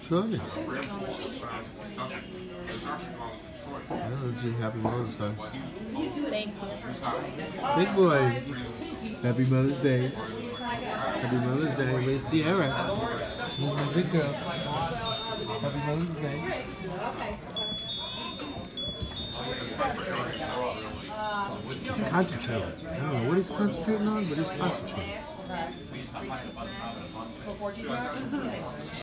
Sure. Yeah, let's see. Happy Mother's Day. Thank you. Big boy. Happy Mother's Day. Happy Mother's Day. Where's Sierra? My big girl. Happy Mother's Day. He's concentrating. I don't know what he's concentrating on, but he's concentrating.